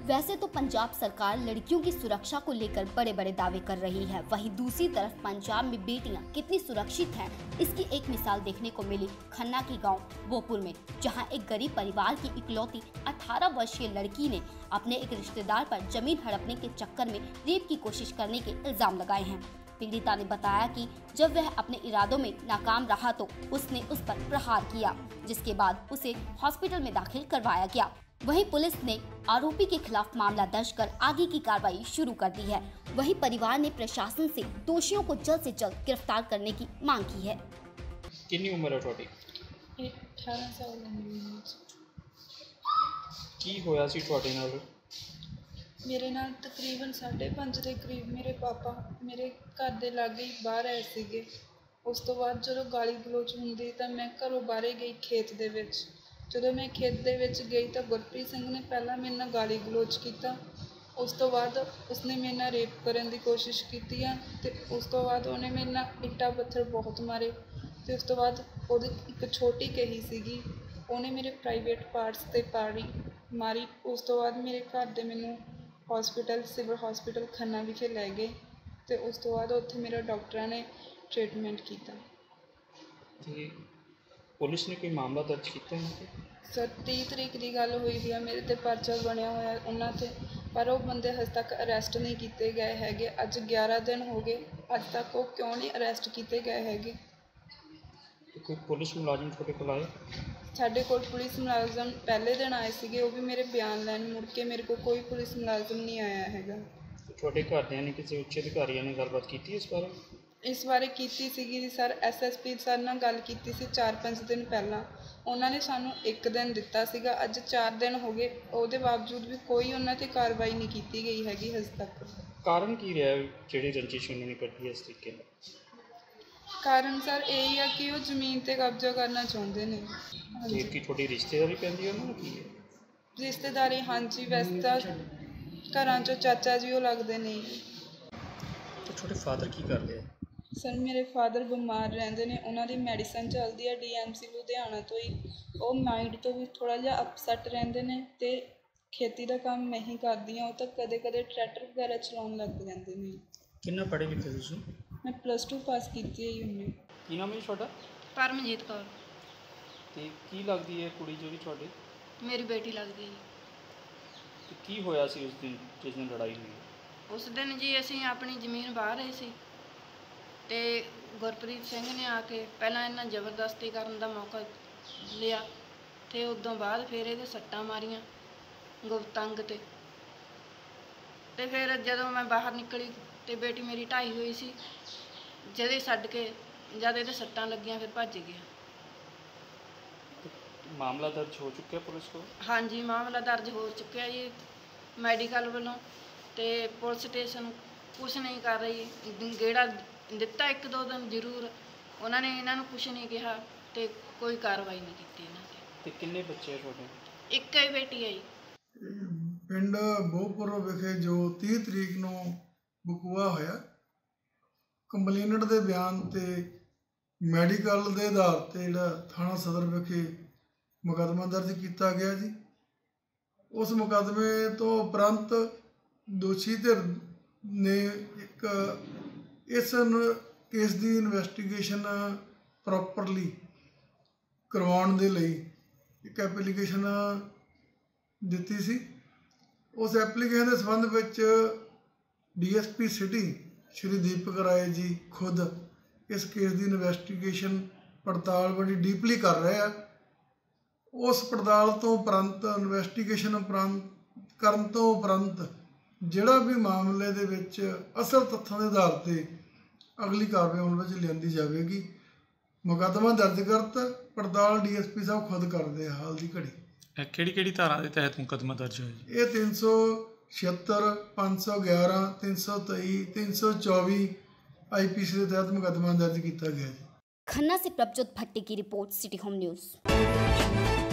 वैसे तो पंजाब सरकार लड़कियों की सुरक्षा को लेकर बड़े बड़े दावे कर रही है, वहीं दूसरी तरफ पंजाब में बेटियां कितनी सुरक्षित हैं, इसकी एक मिसाल देखने को मिली खन्ना के गांव बोपुर में, जहां एक गरीब परिवार की इकलौती 18 वर्षीय लड़की ने अपने एक रिश्तेदार पर जमीन हड़पने के चक्कर में रेप की कोशिश करने के इल्जाम लगाए हैं। पीड़िता ने बताया कि जब वह अपने इरादों में नाकाम रहा तो उसने उस पर प्रहार किया, जिसके बाद उसे हॉस्पिटल में दाखिल करवाया गया। वहीं पुलिस ने आरोपी के खिलाफ मामला दर्ज कर आगे की कार्रवाई शुरू कर दी है। वहीं परिवार ने प्रशासन से दोषियों को जल्द से जल्द गिरफ्तार करने की मांग की है। कितनी उम्र है ਤੁਹਾਡੀ? 18 साल ਕੀ ਹੋਇਆ ਸੀ ਤੁਹਾਡੇ ਨਾਲ? मेरे नाल तकरीबन 5:30 ਦੇ करीब मेरे पापा मेरे घर ਦੇ ਲਾਗੇ ਹੀ ਬਾਹਰ ਆਏ ਸੀਗੇ। ਉਸ ਤੋਂ ਬਾਅਦ ਜਦੋਂ ਗਾਲੀ ਗਲੋਚ ਹੁੰਦੀ ਤਾਂ ਮੈਂ ਘਰੋਂ ਬਾਹਰੇ ਗਈ ਖੇਤ ਦੇ ਵਿੱਚ। ਜਦੋਂ ਮੈਂ ਖੇਤ ਦੇ ਵਿੱਚ ਗਈ ਤਾਂ ਗੁਰਪ੍ਰੀਤ ਸਿੰਘ ਨੇ ਪਹਿਲਾਂ ਮੇਰੇ ਨਾਲ ਗਾਲੀ ਗਲੋਚ ਕੀਤਾ। ਉਸ ਤੋਂ ਬਾਅਦ ਉਸਨੇ ਮੇਰੇ ਨਾਲ ਰੇਪ ਕਰਨ ਦੀ ਕੋਸ਼ਿਸ਼ ਕੀਤੀ ਆ ਤੇ ਉਸ ਤੋਂ ਬਾਅਦ ਉਹਨੇ ਮੇਰੇ ਨਾਲ ਇੱਟਾਂ ਪੱਥਰ ਬਹੁਤ ਮਾਰੇ ਤੇ ਉਸ ਤੋਂ ਬਾਅਦ ਉਹਦੀ ਇੱਕ ਛੋਟੀ ਕਹੀ ਸੀਗੀ, ਉਹਨੇ ਮੇਰੇ ਪ੍ਰਾਈਵੇਟ ਪਾਰਟਸ 'ਤੇ ਮਾਰੀ। ਉਸ ਤੋਂ ਬਾਅਦ ਮੇਰੇ ਘਰ ਦੇ ਮੈਨੂੰ ਸਿਵਲ ਹਸਪੀਟਲ ਖੰਨਾ ਵਿਖੇ ਲੈ ਗਏ ਤੇ ਉਸ ਤੋਂ ਬਾਅਦ ਉੱਥੇ ਮੇਰਾ ਡਾਕਟਰਾਂ ਨੇ ਟ੍ਰੀਟਮੈਂਟ ਕੀਤਾ। ਤੇ ਪੁਲਿਸ ਨੇ ਕੋਈ ਮਾਮਲਾ ਦਰਜ ਕੀਤਾ ਹੈ? ਸਰ 30 ਤਰੀਕ ਦੀ ਗੱਲ ਹੋਈ ਆ, ਮੇਰੇ ਤੇ ਪਰਚਾ ਬਣਿਆ ਹੋਇਆ ਉਹਨਾਂ ਤੇ, ਪਰ ਉਹ ਬੰਦੇ ਹਜੇ ਤੱਕ ਅਰੈਸਟ ਨਹੀਂ ਕੀਤੇ ਗਏ ਹੈਗੇ। ਅੱਜ 11 ਦਿਨ ਹੋ ਗਏ, ਅੱਜ ਤੱਕ ਉਹ ਕਿਉਂ ਨਹੀਂ ਅਰੈਸਟ ਕੀਤੇ ਗਏ ਹੈਗੇ? ਕੋਈ ਪੁਲਿਸ ਮੁਲਾਜ਼ਮ ਤੁਹਾਡੇ ਕੋਲ ਆਏ? ਸਾਡੇ ਕੋਲ ਪੁਲਿਸ ਮੁਲਾਜ਼ਮ ਪਹਿਲੇ ਦਿਨ ਆਏ ਸੀਗੇ, ਉਹ ਵੀ ਮੇਰੇ ਬਿਆਨ ਲੈਣ। ਮੁੜ ਕੇ ਮੇਰੇ ਕੋਲ ਕੋਈ ਪੁਲਿਸ ਮੁਲਾਜ਼ਮ ਨਹੀਂ ਆਇਆ ਹੈਗਾ। ਤੁਹਾਡੇ ਘਰਦਿਆਂ ਨੇ ਕਿਸੇ ਉੱਚ ਅਧਿਕਾਰੀਆਂ ਨਾਲ ਗੱਲਬਾਤ ਕੀਤੀ ਇਸ ਬਾਰੇ? ਇਸ ਬਾਰੇ ਕੀਤੀ ਸੀਗੀ ਜੀ ਸਰ, SSP ਸਰ ਨਾਲ ਗੱਲ ਕੀਤੀ ਸੀ 4-5 ਦਿਨ ਪਹਿਲਾਂ। ਉਹਨਾਂ ਨੇ ਸਾਨੂੰ 1 ਦਿਨ ਦਿੱਤਾ ਸੀਗਾ, ਅੱਜ 4 ਦਿਨ ਹੋ ਗਏ, ਉਹਦੇ ਬਾਵਜੂਦ ਵੀ ਕੋਈ ਉਹਨਾਂ 'ਤੇ ਕਾਰਵਾਈ ਨਹੀਂ ਕੀਤੀ ਗਈ ਹੈਗੀ ਹਜੇ ਤੱਕ। ਕਾਰਨ ਕੀ ਰਿਹਾ ਜਿਹੜੀ ਰੰਜਿਸ਼ ਉਹਨਾਂ ਨੇ ਕੱਢੀ ਇਸ ਤਰੀਕੇ ਨਾਲ? ਕਾਰਨ ਸਰ ਇਹੀ ਆ ਕਿ ਉਹ ਜ਼ਮੀਨ 'ਤੇ ਕਬਜ਼ਾ ਕਰਨਾ ਚਾਹੁੰਦੇ ਨੇ। ਤੇ ਕੀ ਤੁਹਾਡੀ ਰਿਸ਼ਤੇਦਾਰੀ ਪੈਂਦੀ ਉਹਨਾਂ ਨੂੰ? ਕੀ ਹੈ ਰਿਸ਼ਤੇਦਾਰੀ? ਹਾਂਜੀ, ਵੈਸੇ ਤਾਂ ਘਰਾਂ 'ਚੋਂ ਚਾਚਾ ਜੀ ਉਹ ਲੱਗਦੇ ਨੇ। ਤੇ ਤੁਹਾਡੇ ਫਾਦਰ ਕੀ ਕਰਦੇ ਆ? ਸਰ ਮੇਰੇ ਫਾਦਰ ਬਿਮਾਰ ਰਹਿੰਦੇ ਨੇ, ਉਹਨਾਂ ਦੀ ਮੈਡੀਸਨ ਚੱਲਦੀ ਹੈ DMC ਲੁਧਿਆਣਾ ਤੋਂ ਹੀ। ਉਹ ਮਾਈਂਡ ਤੋਂ ਵੀ ਥੋੜ੍ਹਾ ਜਿਹਾ ਅਪਸੈਟ ਰਹਿੰਦੇ ਨੇ ਤੇ ਖੇਤੀ ਦਾ ਕੰਮ ਮੈਂ ਹੀ ਕਰਦੀ ਹਾਂ, ਉਹ ਤਾਂ ਕਦੇ ਕਦੇ ਟਰੈਕਟਰ ਵਗੈਰਾ ਚਲਾਉਣ ਲੱਗ ਜਾਂਦੇ ਨੇ। ਕਿੰਨਾ ਪੜ੍ਹੇ ਲਿਖੇ ਤੁਸੀਂ? ਮੈਂ +2 ਪਾਸ ਕੀਤੀ ਹੈ ਜੀ ਉਹਨੇ। ਕੀ ਨਾਮ ਹੈ ਤੁਹਾਡਾ? ਪਰਮਜੀਤ ਕੌਰ। ਤੇ ਕੀ ਲੱਗਦੀ ਹੈ ਕੁੜੀ ਜਿਹੜੀ ਤੁਹਾਡੇ? ਮੇਰੀ ਬੇਟੀ ਲੱਗਦੀ ਜੀ। ਤੇ ਕੀ ਹੋਇਆ ਸੀ ਉਸ ਦਿਨ ਜਿਸ ਦਿਨ ਲੜਾਈ ਹੋਈ? ਉਸ ਦਿਨ ਜੀ ਅਸੀਂ ਆਪਣੀ ਜ਼ਮੀਨ ਵਾਹ ਰਹੇ ਸੀ ਤੇ ਗੁਰਪ੍ਰੀਤ ਸਿੰਘ ਨੇ ਆ ਕੇ ਪਹਿਲਾਂ ਇਹਨਾਂ ਜ਼ਬਰਦਸਤੀ ਕਰਨ ਦਾ ਮੌਕਾ ਲਿਆ ਤੇ ਉਦੋਂ ਬਾਅਦ ਫਿਰ ਇਹਦੇ ਸੱਟਾਂ ਮਾਰੀਆਂ ਗੁਪਤੰਗ ਤੇ ਫਿਰ ਜਦੋਂ ਮੈਂ ਬਾਹਰ ਨਿਕਲੀ ਤੇ ਬੇਟੀ ਮੇਰੀ ਢਾਈ ਹੋਈ ਸੀ, ਜਦੇ ਛੱਡ ਕੇ ਜਦ ਇਹਦੇ ਸੱਟਾਂ ਲੱਗੀਆਂ ਫਿਰ ਭੱਜ ਗਿਆ। ਮਾਮਲਾ ਦਰਜ ਹੋ ਚੁੱਕਿਆ ਪੁਲਿਸ ਕੋਲ? ਹਾਂਜੀ, ਮਾਮਲਾ ਦਰਜ ਹੋ ਚੁੱਕਿਆ ਜੀ ਮੈਡੀਕਲ ਵੱਲੋਂ ਤੇ ਪੁਲਿਸ ਸਟੇਸ਼ਨ ਕੁਛ ਨਹੀਂ ਕਰ ਰਹੀ। ਗੇੜਾ ਦਿੱਤਾ 1-2 ਦਿਨ ਜ਼ਰੂਰ, ਉਹਨਾਂ ਨੇ ਇਹਨਾਂ ਨੂੰ ਕੁਛ ਨਹੀਂ ਕਿਹਾ ਤੇ ਕੋਈ ਕਾਰਵਾਈ ਨਹੀਂ ਕੀਤੀ ਇਹਨਾਂ 'ਤੇ। ਤੇ ਕਿੰਨੇ ਬੱਚੇ ਆ ਤੁਹਾਡੇ? ਇੱਕ ਹੀ ਬੇਟੀ ਹੈ ਜੀ। ਪਿੰਡ ਬੋਹਪੁਰ ਵਿਖੇ ਜੋ 30 ਤਰੀਕ ਨੂੰ ਬਕੂਆ ਹੋਇਆ, ਕੰਪਲੇਨੈਂਟ ਦੇ ਬਿਆਨ ਤੇ ਮੈਡੀਕਲ ਦੇ ਆਧਾਰ 'ਤੇ ਜਿਹੜਾ ਥਾਣਾ ਸਦਰ ਵਿਖੇ ਮੁਕੱਦਮਾ ਦਰਜ ਕੀਤਾ ਗਿਆ ਜੀ। ਉਸ ਮੁਕੱਦਮੇ ਤੋਂ ਉਪਰੰਤ ਦੋਸ਼ੀ ਧਿਰ ਨੇ ਇੱਕ ਇਸ ਕੇਸ ਦੀ ਇਨਵੈਸਟੀਗੇਸ਼ਨ ਪ੍ਰੋਪਰਲੀ ਕਰਵਾਉਣ ਦੇ ਲਈ ਇੱਕ ਐਪਲੀਕੇਸ਼ਨ ਦਿੱਤੀ ਸੀ। ਉਸ ਐਪਲੀਕੇਸ਼ਨ ਦੇ ਸੰਬੰਧ ਵਿੱਚ DSP ਸਿਟੀ ਸ਼੍ਰੀ ਦੀਪਕ ਰਾਏ ਜੀ ਖੁਦ ਇਸ ਕੇਸ ਦੀ ਇਨਵੈਸਟੀਗੇਸ਼ਨ ਪੜਤਾਲ ਬੜੀ ਡੀਪਲੀ ਕਰ ਰਹੇ ਆ। ਉਸ ਪੜਤਾਲ ਤੋਂ ਉਪਰੰਤ ਇਨਵੈਸਟੀਗੇਸ਼ਨ ਕਰਨ ਤੋਂ ਉਪਰੰਤ ਜਿਹੜਾ ਵੀ ਮਾਮਲੇ ਦੇ ਵਿੱਚ ਅਸਲ ਤੱਥਾਂ ਦੇ ਆਧਾਰ 'ਤੇ ਅਗਲੀ ਕਾਰਵਾਈ ਉਹਨਾਂ ਵਿੱਚ ਲਿਆਂਦੀ ਜਾਵੇਗੀ। ਮੁਕੱਦਮਾ ਦਰਜ ਕਰਤਾ, ਪੜਤਾਲ DSP ਸਾਹਿਬ ਖੁਦ ਕਰਦੇ ਆ ਹਾਲ ਦੀ ਘੜੀ। ਕਿਹੜੀ ਧਾਰਾ ਦੇ ਤਹਿਤ ਮੁਕੱਦਮਾ ਦਰਜ ਹੋਇਆ ਜੀ? ਇਹ 376, 511, 323, 324 IPC ਦੇ ਤਹਿਤ ਮੁਕੱਦਮਾ ਦਰਜ ਕੀਤਾ ਗਿਆ ਜੀ। खन्ना से प्रभजोत भट्टी की रिपोर्ट, सिटी होम न्यूज़।